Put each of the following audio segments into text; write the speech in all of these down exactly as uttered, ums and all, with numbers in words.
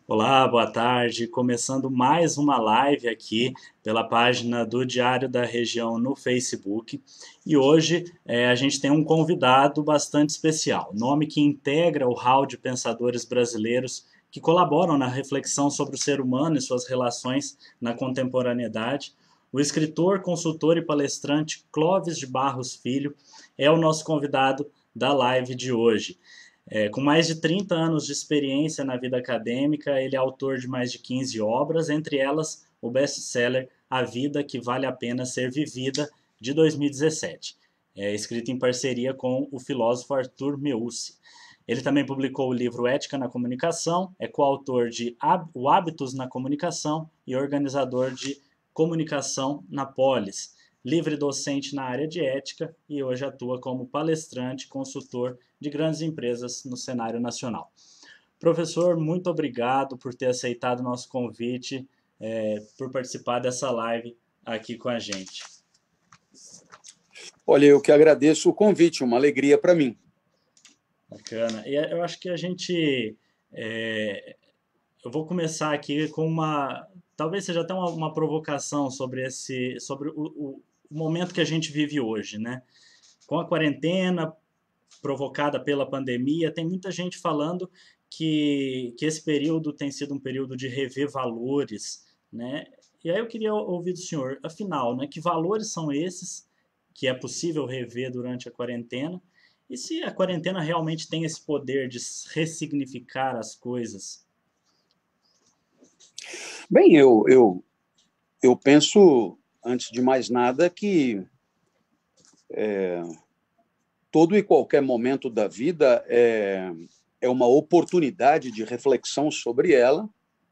Olá, boa tarde. Começando mais uma live aqui pela página do Diário da Região no Facebook. E hoje eh, a gente tem um convidado bastante especial, nome que integra o hall de pensadores brasileiros que colaboram na reflexão sobre o ser humano e suas relações na contemporaneidade. O escritor, consultor e palestrante Clóvis de Barros Filho é o nosso convidado da live de hoje. É, com mais de trinta anos de experiência na vida acadêmica, ele é autor de mais de quinze obras, entre elas o best-seller A Vida que Vale a Pena Ser Vivida, de dois mil e dezessete, é, escrito em parceria com o filósofo Arthur Meucci. Ele também publicou o livro Ética na Comunicação, é coautor de O Hábitos na Comunicação e organizador de Comunicação na Polis, livre docente na área de ética e hoje atua como palestrante e consultor de grandes empresas no cenário nacional. Professor, muito obrigado por ter aceitado o nosso convite, é, por participar dessa live aqui com a gente. Olha, eu que agradeço o convite, uma alegria para mim. Bacana. E eu acho que a gente... É, eu vou começar aqui com uma... Talvez seja até uma, uma provocação sobre, esse, sobre o, o, o momento que a gente vive hoje, né? Com a quarentena provocada pela pandemia, tem muita gente falando que, que esse período tem sido um período de rever valores, né? E aí eu queria ouvir do senhor, afinal, né, que valores são esses que é possível rever durante a quarentena? E se a quarentena realmente tem esse poder de ressignificar as coisas? Bem, eu, eu, eu penso, antes de mais nada, que é, todo e qualquer momento da vida é, é uma oportunidade de reflexão sobre ela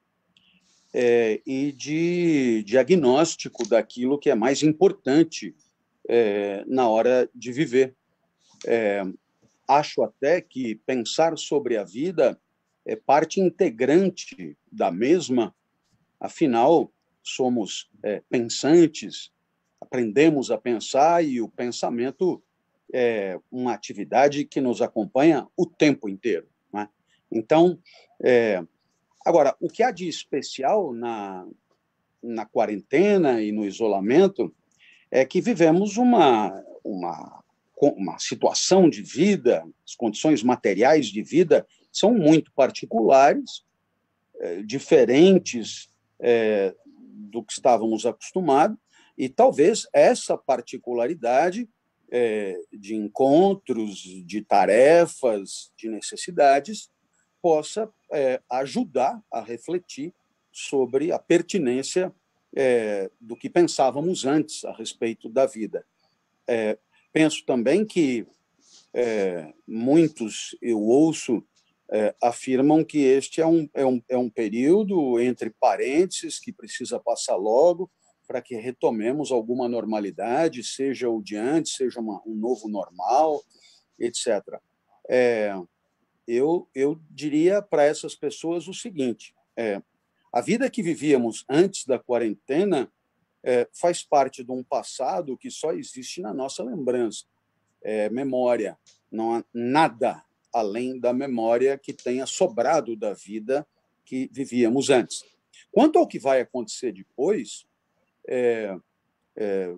é, e de diagnóstico daquilo que é mais importante é, na hora de viver. É, acho até que pensar sobre a vida é parte integrante da mesma. Afinal, somos é, pensantes, aprendemos a pensar e o pensamento é uma atividade que nos acompanha o tempo inteiro, né? Então, é, agora, o que há de especial na, na quarentena e no isolamento é que vivemos uma, uma, uma situação de vida, as condições materiais de vida são muito particulares, é, diferentes É, do que estávamos acostumados, e talvez essa particularidade é, de encontros, de tarefas, de necessidades, possa é, ajudar a refletir sobre a pertinência é, do que pensávamos antes a respeito da vida. É, penso também que é, muitos, eu ouço, é, afirmam que este é um, é, um, é um período entre parênteses que precisa passar logo para que retomemos alguma normalidade, seja o de antes, seja uma, um novo normal, etcétera. É, eu, eu diria para essas pessoas o seguinte, é, a vida que vivíamos antes da quarentena é, faz parte de um passado que só existe na nossa lembrança. É, memória, não há nada além da memória que tenha sobrado da vida que vivíamos antes. Quanto ao que vai acontecer depois, é, é,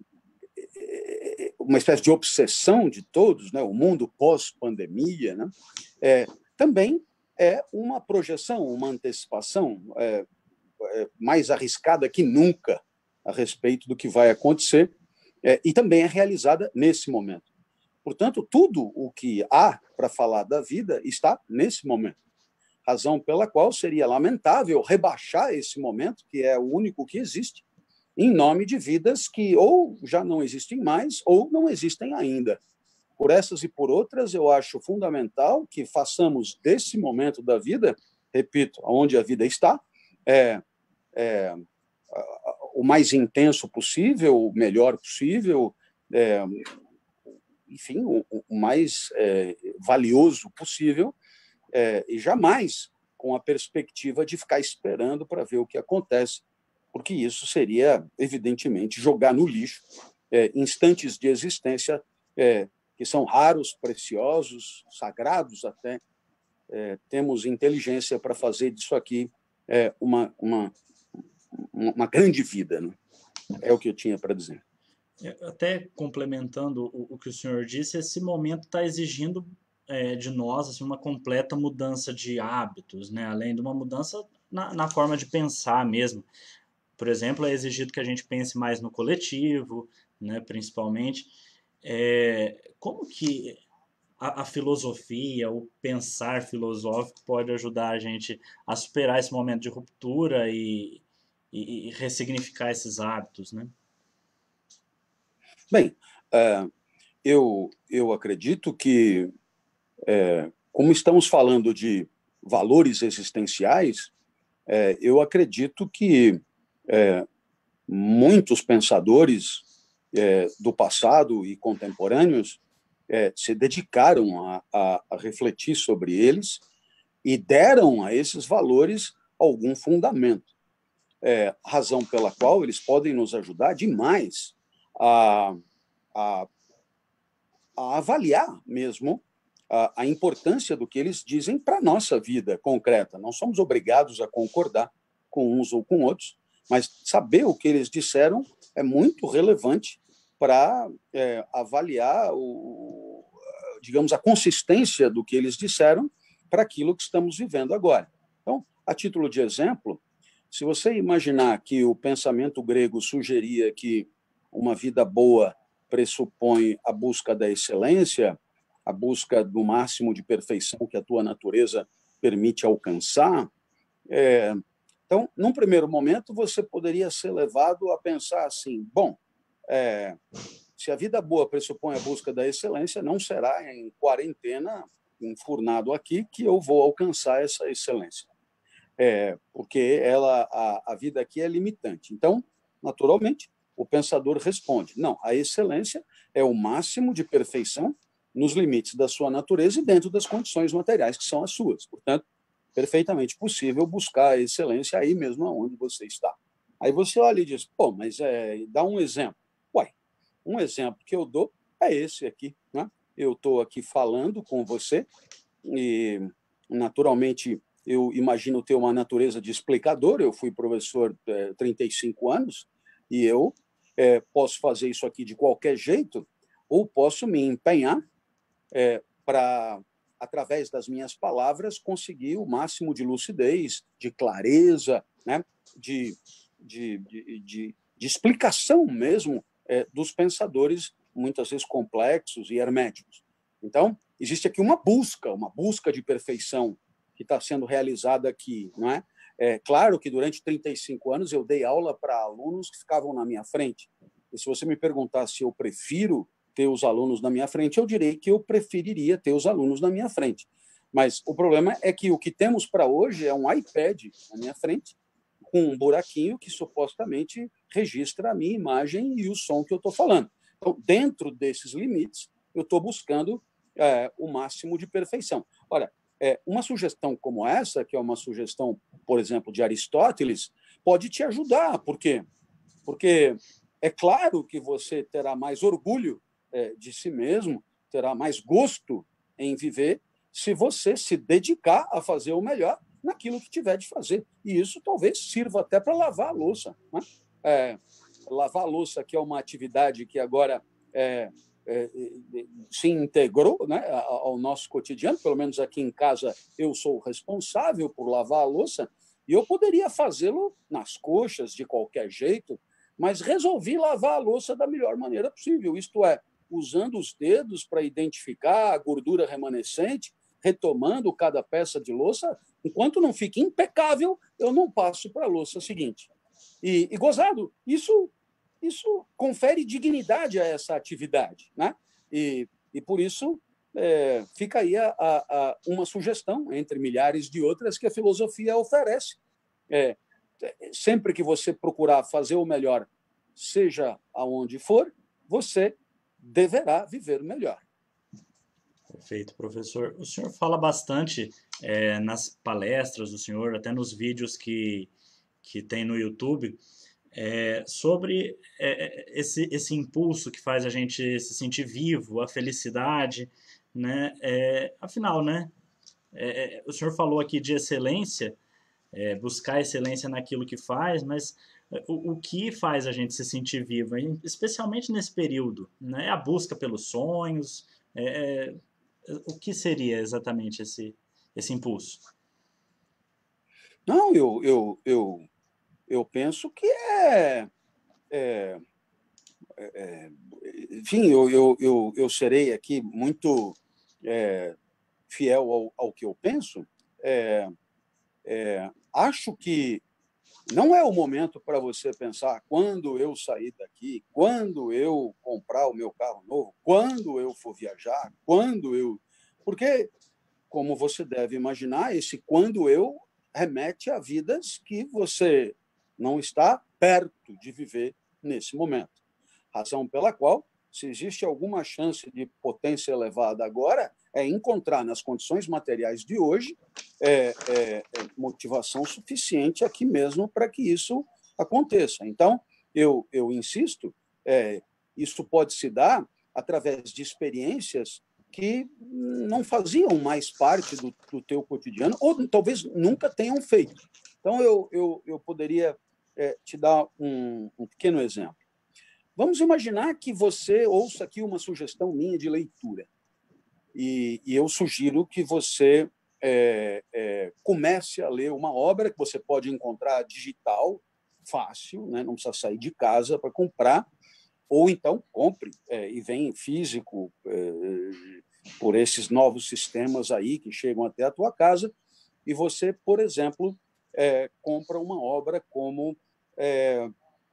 uma espécie de obsessão de todos, né, o mundo pós-pandemia, né, é, também é uma projeção, uma antecipação é, é, mais arriscada que nunca a respeito do que vai acontecer é, e também é realizada nesse momento. Portanto, tudo o que há para falar da vida está nesse momento. Razão pela qual seria lamentável rebaixar esse momento, que é o único que existe, em nome de vidas que ou já não existem mais ou não existem ainda. Por essas e por outras, eu acho fundamental que façamos desse momento da vida, repito, onde a vida está, é, é, o mais intenso possível, o melhor possível, é, enfim, o, o mais é, valioso possível, é, e jamais com a perspectiva de ficar esperando para ver o que acontece, porque isso seria, evidentemente, jogar no lixo é, instantes de existência é, que são raros, preciosos, sagrados até. É, temos inteligência para fazer disso aqui é, uma, uma, uma grande vida, né? É o que eu tinha para dizer. Até complementando o, o que o senhor disse, esse momento está exigindo é, de nós assim, uma completa mudança de hábitos, né? Além de uma mudança na, na forma de pensar mesmo. Por exemplo, é exigido que a gente pense mais no coletivo, né, principalmente. É, como que a, a filosofia, o pensar filosófico pode ajudar a gente a superar esse momento de ruptura e, e, e ressignificar esses hábitos, né? Bem, uh, eu, eu acredito que, é, como estamos falando de valores existenciais, é, eu acredito que é, muitos pensadores é, do passado e contemporâneos é, se dedicaram a, a, a refletir sobre eles e deram a esses valores algum fundamento, é, razão pela qual eles podem nos ajudar demais a, a, a avaliar mesmo a, a importância do que eles dizem para a nossa vida concreta. Não somos obrigados a concordar com uns ou com outros, mas saber o que eles disseram é muito relevante para é, avaliar o, digamos, a consistência do que eles disseram para aquilo que estamos vivendo agora. Então, a título de exemplo, se você imaginar que o pensamento grego sugeria que uma vida boa pressupõe a busca da excelência, a busca do máximo de perfeição que a tua natureza permite alcançar, é, então, num primeiro momento, você poderia ser levado a pensar assim, bom, é, se a vida boa pressupõe a busca da excelência, não será em quarentena, enfurnado aqui, que eu vou alcançar essa excelência. É, porque ela, a, a vida aqui é limitante. Então, naturalmente, o pensador responde, não, a excelência é o máximo de perfeição nos limites da sua natureza e dentro das condições materiais que são as suas. Portanto, perfeitamente possível buscar a excelência aí mesmo onde você está. Aí você olha e diz, pô, mas é, dá um exemplo. Ué, um exemplo que eu dou é esse aqui, né? Eu estou aqui falando com você e, naturalmente, eu imagino ter uma natureza de explicador. Eu fui professor há trinta e cinco anos e eu é, posso fazer isso aqui de qualquer jeito ou posso me empenhar é, para, através das minhas palavras, conseguir o máximo de lucidez, de clareza, né? de, de, de, de, de explicação mesmo é, dos pensadores, muitas vezes complexos e herméticos. Então, existe aqui uma busca, uma busca de perfeição que está sendo realizada aqui, não é? É claro que durante trinta e cinco anos eu dei aula para alunos que ficavam na minha frente. E se você me perguntar se eu prefiro ter os alunos na minha frente, eu direi que eu preferiria ter os alunos na minha frente. Mas o problema é que o que temos para hoje é um iPad na minha frente, com um buraquinho que supostamente registra a minha imagem e o som que eu estou falando. Então, dentro desses limites, eu estou buscando é, o máximo de perfeição. Ora, é, uma sugestão como essa, que é uma sugestão, por exemplo, de Aristóteles, pode te ajudar. Por quê? Porque é claro que você terá mais orgulho é, de si mesmo, terá mais gosto em viver, se você se dedicar a fazer o melhor naquilo que tiver de fazer. E isso talvez sirva até para lavar a louça, né? É, lavar a louça, que é uma atividade que agora é, é, se integrou, né, ao nosso cotidiano, pelo menos aqui em casa eu sou responsável por lavar a louça, e eu poderia fazê-lo nas coxas, de qualquer jeito, mas resolvi lavar a louça da melhor maneira possível, isto é, usando os dedos para identificar a gordura remanescente, retomando cada peça de louça. Enquanto não fique impecável, eu não passo para a louça seguinte. E, e gozado, isso, isso confere dignidade a essa atividade, né? E, e por isso é, fica aí a, a, a uma sugestão, entre milhares de outras, que a filosofia oferece. É, sempre que você procurar fazer o melhor, seja aonde for, você deverá viver melhor. Perfeito, professor. O senhor fala bastante é, nas palestras do senhor, até nos vídeos que, que tem no YouTube, é, sobre é, esse, esse impulso que faz a gente se sentir vivo, a felicidade, né? É, afinal, né? É, o senhor falou aqui de excelência, é, buscar excelência naquilo que faz, mas o, o que faz a gente se sentir vivo, especialmente nesse período, né? É a busca pelos sonhos, é, é, o que seria exatamente esse, esse impulso? Não, eu, eu, eu, eu penso que é, é, é enfim, eu, eu, eu, eu serei aqui muito é, fiel ao, ao que eu penso. É, é, acho que não é o momento para você pensar quando eu sair daqui, quando eu comprar o meu carro novo, quando eu for viajar, quando eu. Porque, como você deve imaginar, esse quando eu remete a vidas que você não está perto de viver nesse momento. Razão pela qual, se existe alguma chance de potência elevada agora, é encontrar nas condições materiais de hoje é, é, é motivação suficiente aqui mesmo para que isso aconteça. Então, eu, eu insisto, é, isso pode se dar através de experiências que não faziam mais parte do, do teu cotidiano, ou talvez nunca tenham feito. Então, eu, eu, eu poderia é, te dar um, um pequeno exemplo. Vamos imaginar que você ouça aqui uma sugestão minha de leitura. E, e eu sugiro que você é, é, comece a ler uma obra que você pode encontrar digital, fácil, né? Não precisa sair de casa para comprar, ou então compre é, e vem físico é, por esses novos sistemas aí que chegam até a tua casa, e você, por exemplo, é, compra uma obra como é,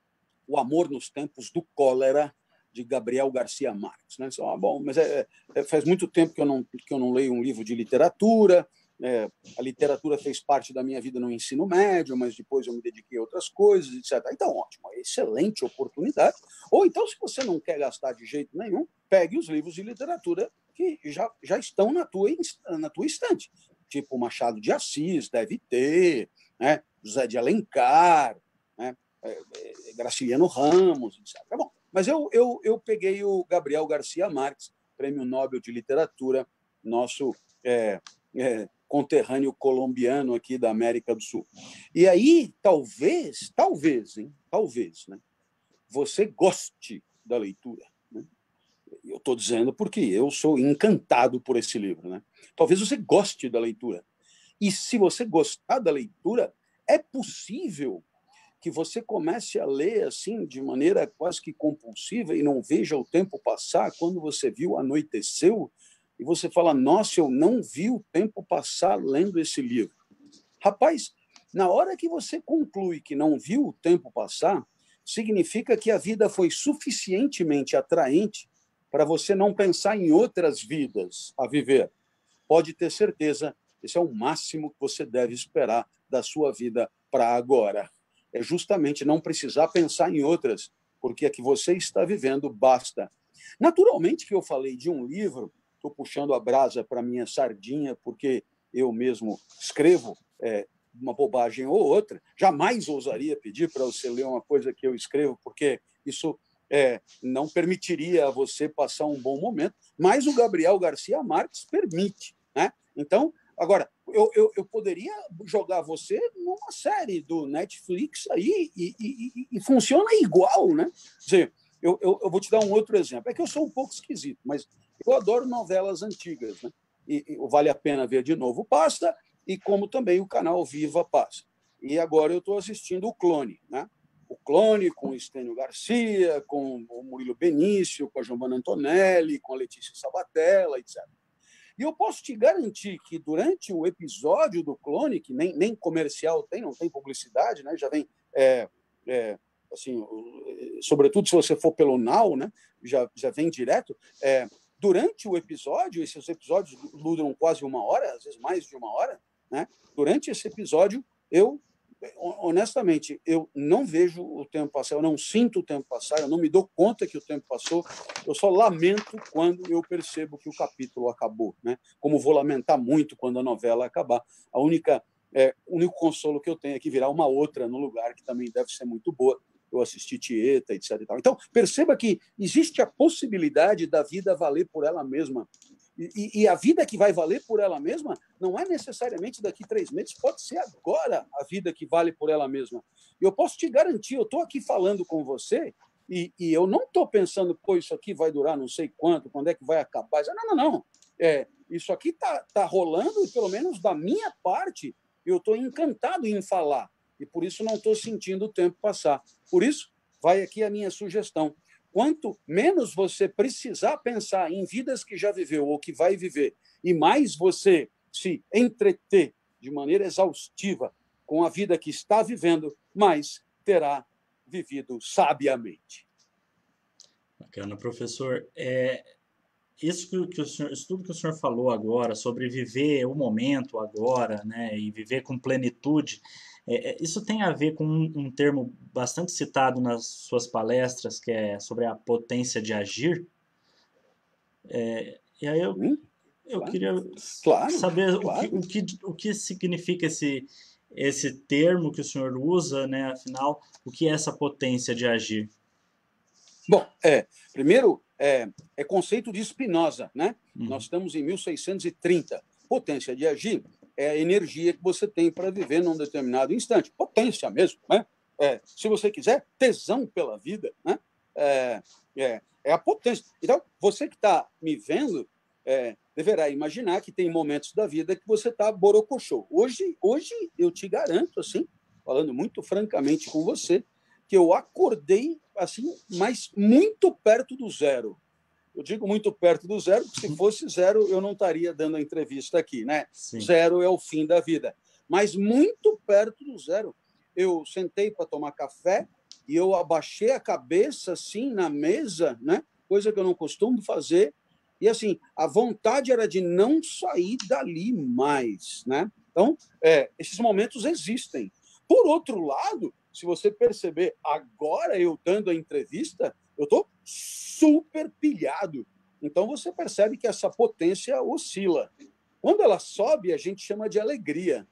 O Amor nos Tempos do Cólera, de Gabriel Garcia Marques. Né? Ah, bom, mas é, é, faz muito tempo que eu não, que eu não leio um livro de literatura, é, a literatura fez parte da minha vida no ensino médio, mas depois eu me dediquei a outras coisas, etcétera. Então, ótimo, excelente oportunidade. Ou então, se você não quer gastar de jeito nenhum, pegue os livros de literatura que já, já estão na tua, na tua estante. Tipo Machado de Assis, deve ter, né? José de Alencar, né? Graciliano Ramos, etcétera. Bom, mas eu, eu, eu peguei o Gabriel Garcia Marques, Prêmio Nobel de Literatura, nosso é, é, conterrâneo colombiano aqui da América do Sul. E aí, talvez, talvez, hein, talvez, né, você goste da leitura. Né? Eu estou dizendo porque eu sou encantado por esse livro. Né? Talvez você goste da leitura. E se você gostar da leitura, é possível que você comece a ler assim de maneira quase que compulsiva e não veja o tempo passar. Quando você viu, anoiteceu, e você fala, nossa, eu não vi o tempo passar lendo esse livro. Rapaz, na hora que você conclui que não viu o tempo passar, significa que a vida foi suficientemente atraente para você não pensar em outras vidas a viver. Pode ter certeza, esse é o máximo que você deve esperar da sua vida para agora. É justamente não precisar pensar em outras, porque a que você está vivendo basta. Naturalmente que eu falei de um livro, estou puxando a brasa para minha sardinha, porque eu mesmo escrevo é, uma bobagem ou outra, jamais ousaria pedir para você ler uma coisa que eu escrevo, porque isso é, não permitiria a você passar um bom momento, mas o Gabriel Garcia Marques permite. Né? Então, agora, eu, eu, eu poderia jogar você numa série do Netflix aí e, e, e funciona igual, né? Quer dizer, eu, eu, eu vou te dar um outro exemplo. É que eu sou um pouco esquisito, mas eu adoro novelas antigas, né? E, e Vale a Pena Ver de Novo passa, e como também o canal Viva passa. E agora eu estou assistindo o Clone, né? O Clone com o Estênio Garcia, com o Murilo Benício, com a Giovanna Antonelli, com a Letícia Sabatella, etcétera. E eu posso te garantir que durante o episódio do Clone, que nem, nem comercial tem, não tem publicidade, né? Já vem, é, é, assim, sobretudo se você for pelo Now, né? já, já vem direto. É, durante o episódio, esses episódios duram quase uma hora, às vezes mais de uma hora, né? Durante esse episódio, eu, honestamente, eu não vejo o tempo passar, eu não sinto o tempo passar, eu não me dou conta que o tempo passou, eu só lamento quando eu percebo que o capítulo acabou, né? Como vou lamentar muito quando a novela acabar. A única, é, o único consolo que eu tenho é que virar uma outra no lugar, que também deve ser muito boa. Eu assisti Tieta, etc e tal. Então, perceba que existe a possibilidade da vida valer por ela mesma, E, e a vida que vai valer por ela mesma não é necessariamente daqui a três meses, pode ser agora a vida que vale por ela mesma. E eu posso te garantir, eu estou aqui falando com você e, e eu não estou pensando, pô, isso aqui vai durar não sei quanto, quando é que vai acabar. Não, não, não. É, isso aqui está tá rolando e, pelo menos da minha parte, eu estou encantado em falar. E por isso não estou sentindo o tempo passar. Por isso, vai aqui a minha sugestão. Quanto menos você precisar pensar em vidas que já viveu ou que vai viver, e mais você se entreter de maneira exaustiva com a vida que está vivendo, mais terá vivido sabiamente. Bacana, professor. É, isso, que, que o senhor, isso tudo que o senhor falou agora, sobre viver o momento agora, né, e viver com plenitude, é, isso tem a ver com um, um termo bastante citado nas suas palestras, que é sobre a potência de agir. É, e aí eu, Hum, eu claro, queria claro, saber claro. o, que, o, que, o que significa esse, esse termo que o senhor usa, né, afinal, o que é essa potência de agir? Bom, é, primeiro, é, é conceito de Spinoza, né? Uhum. Nós estamos em mil seiscentos e trinta. Potência de agir é a energia que você tem para viver num determinado instante. Potência mesmo, né? É, se você quiser, tesão pela vida, né? É, é, é a potência. Então, você que está me vendo, é, deverá imaginar que tem momentos da vida que você está borocochô. Hoje, hoje, eu te garanto, assim, falando muito francamente com você, que eu acordei assim, mas muito perto do zero. Eu digo muito perto do zero, porque se fosse zero, eu não estaria dando a entrevista aqui, né? Sim. Zero é o fim da vida. Mas muito perto do zero. Eu sentei para tomar café e eu abaixei a cabeça assim na mesa, né? Coisa que eu não costumo fazer. E assim, a vontade era de não sair dali mais, né? Então, é, esses momentos existem. Por outro lado, se você perceber, agora eu dando a entrevista, eu estou super pilhado. Então você percebe que essa potência oscila. Quando ela sobe, a gente chama de alegria.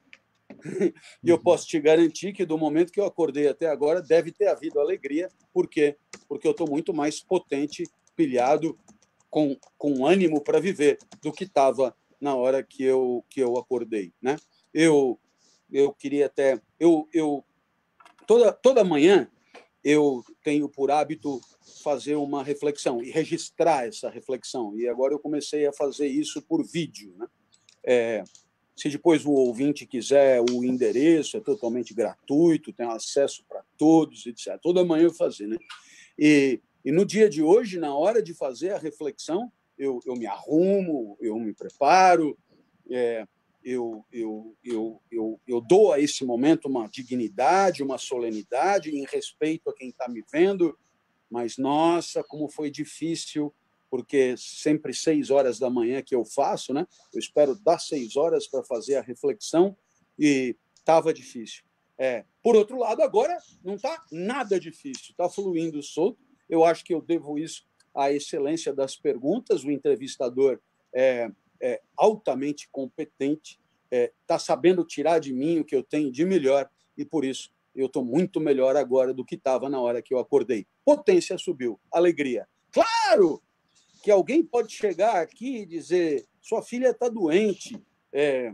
E eu posso te garantir que do momento que eu acordei até agora, deve ter havido alegria. Por quê? Porque eu estou muito mais potente, pilhado, com, com ânimo para viver do que estava na hora que eu, que eu acordei. Né? Eu, eu queria até... Eu, eu, toda, toda manhã eu tenho por hábito fazer uma reflexão e registrar essa reflexão. E agora eu comecei a fazer isso por vídeo. Né? É, se depois o ouvinte quiser o endereço, é totalmente gratuito, tem acesso para todos, etcétera. Toda manhã eu fazer. Né? E, e no dia de hoje, na hora de fazer a reflexão, eu, eu me arrumo, eu me preparo, é, eu, eu, eu, eu, eu dou a esse momento uma dignidade, uma solenidade em respeito a quem está me vendo, mas, nossa, como foi difícil, porque sempre seis horas da manhã que eu faço, né? Eu espero dar seis horas para fazer a reflexão e estava difícil. É, por outro lado, agora não está nada difícil, está fluindo solto. Eu acho que eu devo isso à excelência das perguntas, o entrevistador é, é altamente competente, está é, sabendo tirar de mim o que eu tenho de melhor e, por isso, eu estou muito melhor agora do que estava na hora que eu acordei. Potência subiu, alegria. Claro que alguém pode chegar aqui e dizer sua filha está doente, é,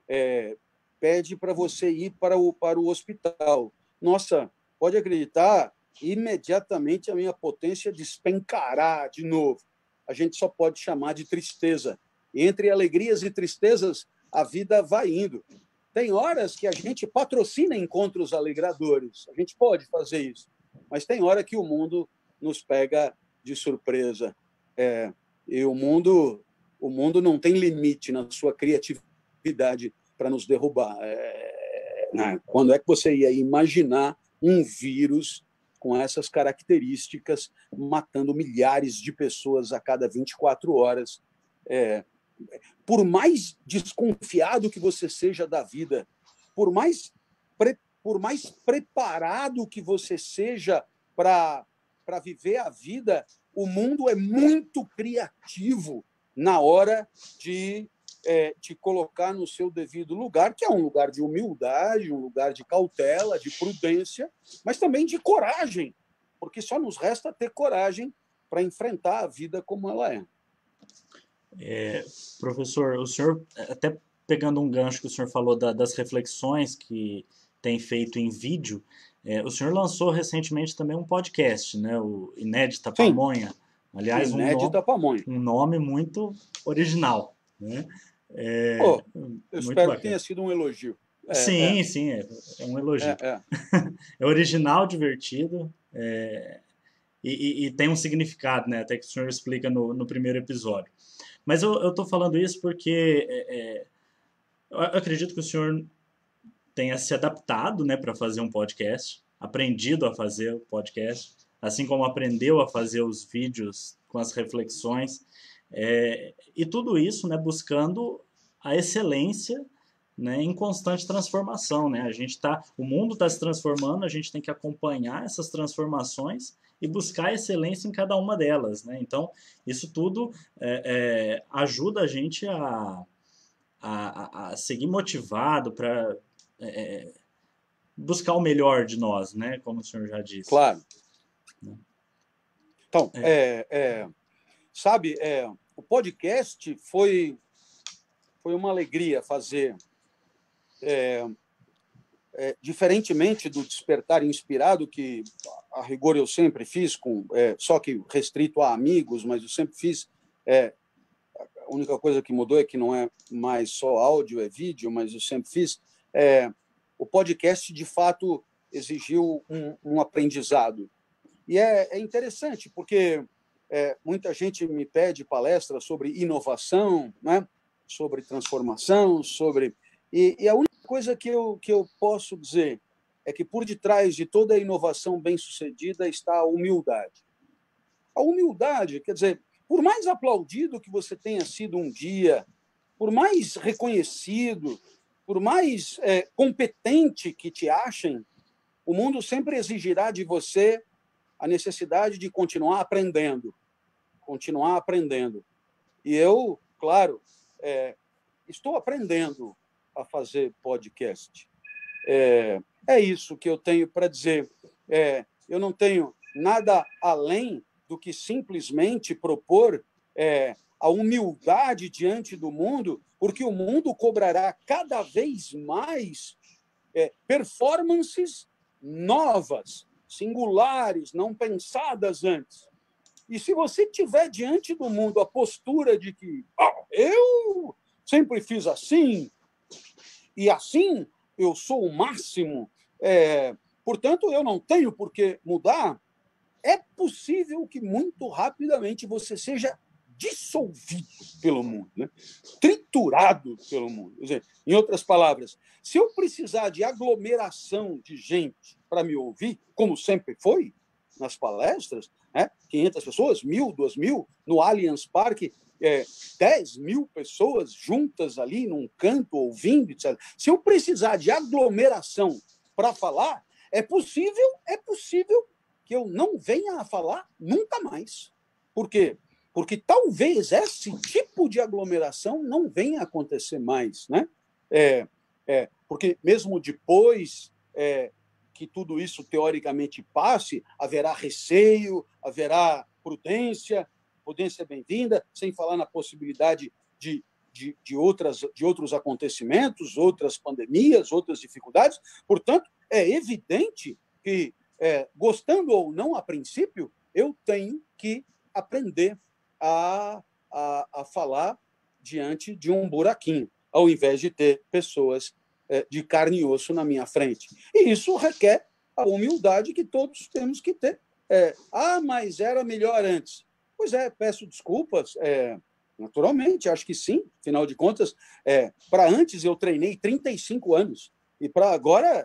é, pede para você ir para o, para o hospital. Nossa, pode acreditar, imediatamente a minha potência despencará de novo. A gente só pode chamar de tristeza. E entre alegrias e tristezas, a vida vai indo. Tem horas que a gente patrocina encontros alegradores, a gente pode fazer isso, mas tem hora que o mundo nos pega de surpresa. É, e o mundo, o mundo não tem limite na sua criatividade para nos derrubar. É, né? Quando é que você ia imaginar um vírus com essas características matando milhares de pessoas a cada vinte e quatro horas? É, por mais desconfiado que você seja da vida, por mais, pre, por mais preparado que você seja para viver a vida, o mundo é muito criativo na hora de é, te colocar no seu devido lugar, que é um lugar de humildade, um lugar de cautela, de prudência, mas também de coragem, porque só nos resta ter coragem para enfrentar a vida como ela é. É, professor, o senhor, até pegando um gancho que o senhor falou da, das reflexões que tem feito em vídeo, é, o senhor lançou recentemente também um podcast, né, o Inédita Sim, Pamonha. Aliás, um, no, inédita pamonha. um nome muito original, né? É, Pô, eu muito espero que bacana. tenha sido um elogio. É, é, Sim, sim, é, é um elogio. é, é. É original, divertido, é, e, e- e tem um significado, né? Até que o senhor explica no, no primeiro episódio. Mas eu, eu tô falando isso porque é, é, eu acredito que o senhor tenha se adaptado, né, para fazer um podcast, aprendido a fazer o podcast, assim como aprendeu a fazer os vídeos com as reflexões, é, e tudo isso, né, buscando a excelência, né, em constante transformação, né? A gente tá, o mundo está se transformando, a gente tem que acompanhar essas transformações e buscar a excelência em cada uma delas, né? Então, isso tudo é, é, ajuda a gente a, a, a seguir motivado para é, buscar o melhor de nós, né? Como o senhor já disse. Claro. Então, é, é, sabe, é, o podcast foi, foi uma alegria fazer. É, é, diferentemente do Despertar Inspirado, que a rigor eu sempre fiz, com, é, só que restrito a amigos, mas eu sempre fiz. É, a única coisa que mudou é que não é mais só áudio, é vídeo, mas eu sempre fiz. É, o podcast, de fato, exigiu um, um aprendizado. E é, é interessante, porque é, muita gente me pede palestras sobre inovação, né? Sobre transformação, sobre. E, e a única coisa que eu, que eu posso dizer é que por detrás de toda a inovação bem-sucedida está a humildade. A humildade, quer dizer, por mais aplaudido que você tenha sido um dia, por mais reconhecido, por mais é, competente que te achem, o mundo sempre exigirá de você a necessidade de continuar aprendendo, continuar aprendendo. E eu, claro, é, estou aprendendo a fazer podcast. É, é isso que eu tenho para dizer. É, eu não tenho nada além do que simplesmente propor é, a humildade diante do mundo, porque o mundo cobrará cada vez mais é, performances novas, singulares, não pensadas antes. E se você tiver diante do mundo a postura de que ah, eu sempre fiz assim, e assim eu sou o máximo, é, portanto eu não tenho por que mudar, é possível que muito rapidamente você seja dissolvido pelo mundo, né? Triturado pelo mundo. Quer dizer, em outras palavras, se eu precisar de aglomeração de gente para me ouvir, como sempre foi nas palestras, né? quinhentas pessoas, mil, duas mil, no Allianz Parque, é, dez mil pessoas juntas ali num canto ouvindo, etcétera. Se eu precisar de aglomeração para falar, é possível, é possível que eu não venha a falar nunca mais. Por quê? Porque talvez esse tipo de aglomeração não venha a acontecer mais, né? É, é, porque mesmo depois é, que tudo isso teoricamente passe, haverá receio, haverá prudência, prudência bem-vinda, sem falar na possibilidade de, de, de, outras, de outros acontecimentos, outras pandemias, outras dificuldades. Portanto, é evidente que, é, gostando ou não a princípio, eu tenho que aprender a, a, a falar diante de um buraquinho, ao invés de ter pessoas é, de carne e osso na minha frente. E isso requer a humildade que todos temos que ter. É, ah, mas era melhor antes. Pois é, peço desculpas, é, naturalmente, acho que sim, afinal de contas, é, para antes eu treinei trinta e cinco anos, e para agora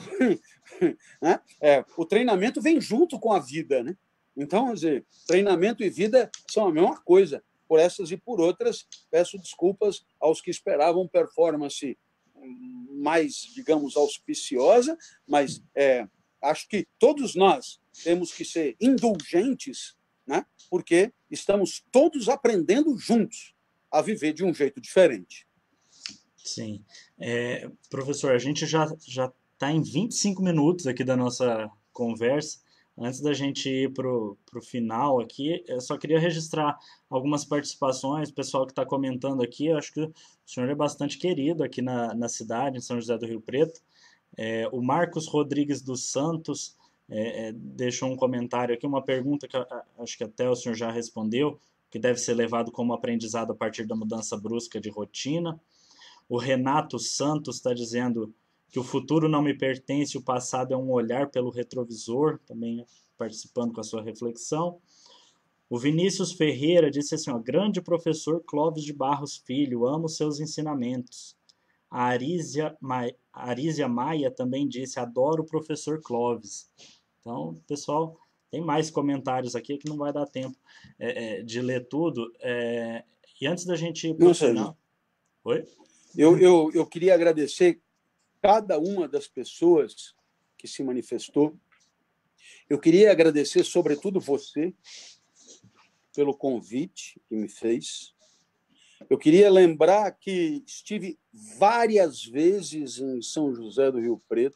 né, é, o treinamento vem junto com a vida, né? Então, quer dizer, treinamento e vida são a mesma coisa. Por essas e por outras, peço desculpas aos que esperavam performance mais, digamos, auspiciosa, mas é, acho que todos nós temos que ser indulgentes, né? Porque estamos todos aprendendo juntos a viver de um jeito diferente. Sim. É, professor, a gente já já está em vinte e cinco minutos aqui da nossa conversa. Antes da gente ir para o final aqui, eu só queria registrar algumas participações, o pessoal que está comentando aqui, eu acho que o senhor é bastante querido aqui na, na cidade, em São José do Rio Preto. É, o Marcos Rodrigues dos Santos é, é, deixou um comentário aqui, uma pergunta que eu, acho que até o senhor já respondeu, que deve ser levado como aprendizado a partir da mudança brusca de rotina. O Renato Santos está dizendo que o futuro não me pertence, o passado é um olhar pelo retrovisor, também participando com a sua reflexão. O Vinícius Ferreira disse assim, ó, grande professor Clóvis de Barros Filho, amo seus ensinamentos. A Arísia, Ma... a Arísia Maia também disse, adoro o professor Clóvis. Então, pessoal, tem mais comentários aqui que não vai dar tempo é, é, de ler tudo. É... E antes da gente ir para o final... Oi? Eu, eu, eu queria agradecer cada uma das pessoas que se manifestou. Eu queria agradecer, sobretudo, você, pelo convite que me fez. Eu queria lembrar que estive várias vezes em São José do Rio Preto,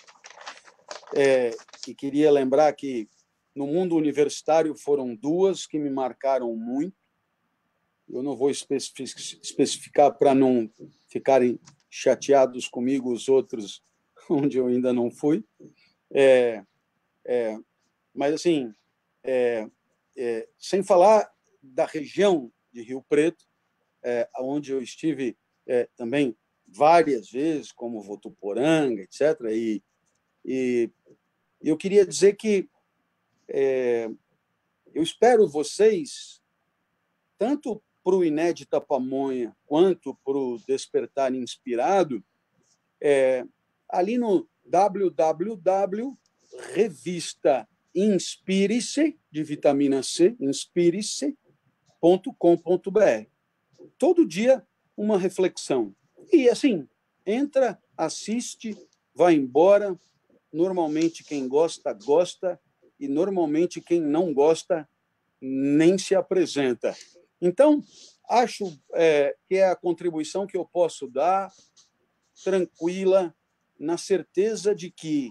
é, e queria lembrar que no mundo universitário foram duas que me marcaram muito. Eu não vou especificar para não ficarem chateados comigo os outros onde eu ainda não fui. É, é, mas, assim, é, é, sem falar da região de Rio Preto, é, onde eu estive é, também várias vezes, como Votuporanga, etcétera. E, e eu queria dizer que é, eu espero vocês, tanto para o Inédita Pamonha quanto para o Despertar Inspirado, é, ali no w w w ponto revista inspire-se, de vitamina C, inspire-se ponto com ponto b r. Todo dia uma reflexão. E, assim, entra, assiste, vai embora. Normalmente quem gosta, gosta, e normalmente quem não gosta nem se apresenta. Então, acho é, que é a contribuição que eu posso dar, tranquila, na certeza de que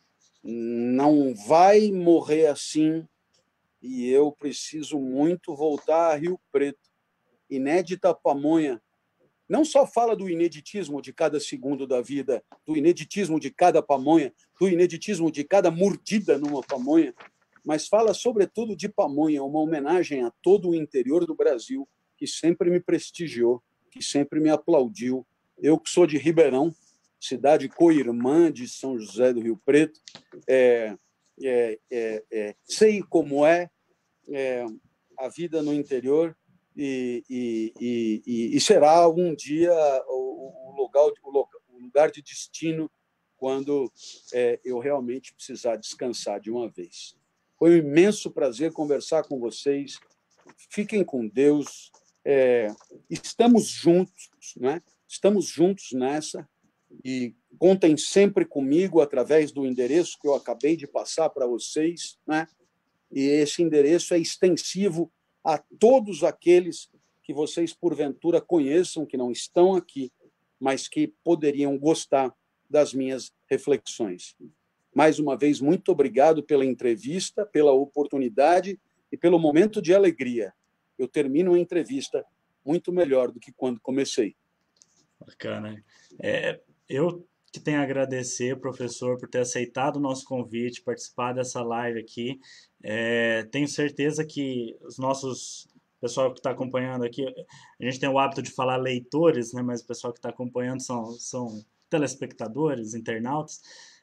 não vai morrer assim, e eu preciso muito voltar a Rio Preto. Inédita Pamonha não só fala do ineditismo de cada segundo da vida, do ineditismo de cada pamonha, do ineditismo de cada mordida numa pamonha, mas fala, sobretudo, de pamonha, uma homenagem a todo o interior do Brasil, que sempre me prestigiou, que sempre me aplaudiu. Eu, que sou de Ribeirão, cidade co-irmã de São José do Rio Preto, é, é, é, é, sei como é, é a vida no interior, e, e, e, e será um dia o, o, lugar, o lugar de destino quando é, eu realmente precisar descansar de uma vez. Foi um imenso prazer conversar com vocês. Fiquem com Deus. É, estamos juntos, né? Estamos juntos nessa, e contem sempre comigo através do endereço que eu acabei de passar para vocês, né? E esse endereço é extensivo a todos aqueles que vocês, porventura, conheçam, que não estão aqui, mas que poderiam gostar das minhas reflexões. Mais uma vez, muito obrigado pela entrevista, pela oportunidade e pelo momento de alegria. Eu termino a entrevista muito melhor do que quando comecei. Bacana. É, eu que tenho a agradecer, professor, por ter aceitado o nosso convite, participar dessa live aqui. É, tenho certeza que os nossos, o pessoal que está acompanhando aqui, a gente tem o hábito de falar leitores, né, mas o pessoal que está acompanhando são, são telespectadores, internautas.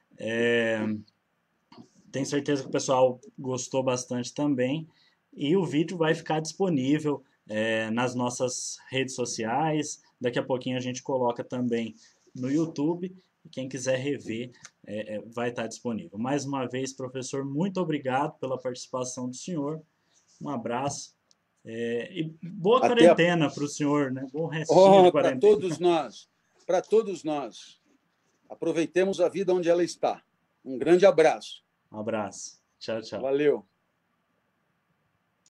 É, tenho certeza que o pessoal gostou bastante também. E o vídeo vai ficar disponível é, nas nossas redes sociais. Daqui a pouquinho a gente coloca também no YouTube. E quem quiser rever é, é, vai estar disponível. Mais uma vez, professor, muito obrigado pela participação do senhor. Um abraço. É, e boa Até quarentena a... para o senhor, né? Bom restinho oh, de para quarentena. todos nós, para todos nós. Aproveitemos a vida onde ela está. Um grande abraço. Um abraço. Tchau, tchau. Valeu.